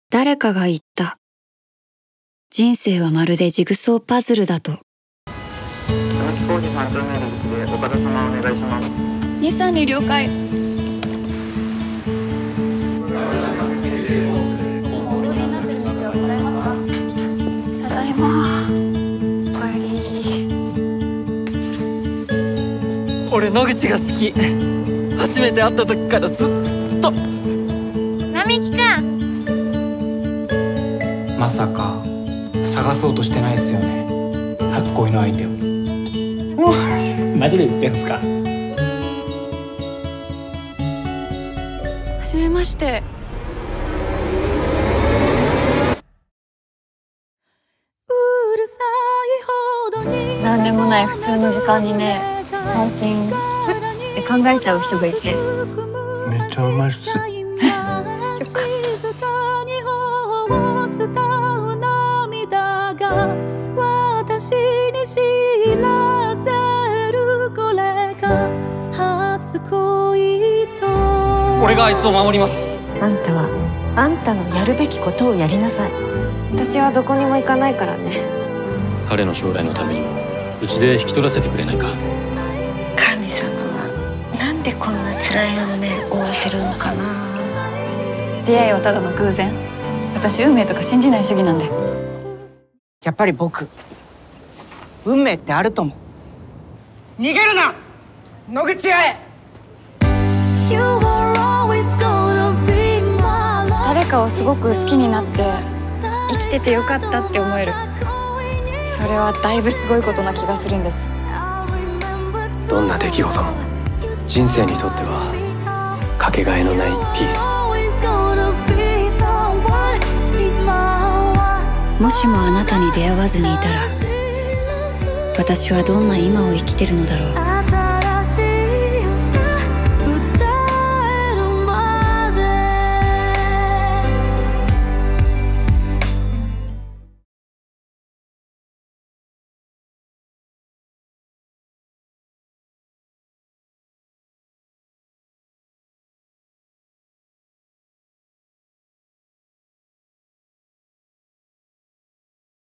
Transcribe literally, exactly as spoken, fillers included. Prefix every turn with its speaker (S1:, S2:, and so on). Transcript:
S1: 誰かが言った。人生はまるでジグソーパズルだと。
S2: 工事さん丁目で行って岡田様お願いします。
S3: にさんに了解。お通りになってる道はございますか？ただいま。おかえり。
S4: 俺野口が好き。初めて会った時からずっと。
S3: 並木くん。
S5: まさか探そうとしてないっすよね、初恋の相手を。マジで言ってんすか？
S3: はじめまして。なんでもない普通の時間にね、最近って考えちゃう人がいて。
S5: めっちゃうまいっす。
S4: 俺があいつを守ります。
S6: あんたはあんたのやるべきことをやりなさい。私はどこにも行かないからね。
S7: 彼の将来のためにうちで引き取らせてくれないか。
S6: 神様はなんでこんな辛い運命を負わせるのかな。
S3: 出会いはただの偶然。私運命とか信じない主義なんで。
S4: やっぱり僕運命ってあると思う。逃げるな野口八重。
S3: 誰かをすごく好きになって生きててよかったって思える。それはだいぶすごいことな気がするんです。
S7: どんな出来事も人生にとってはかけがえのないピース。
S1: もしもあなたに出会わずにいたら、私はどんな今を生きてるのだろう。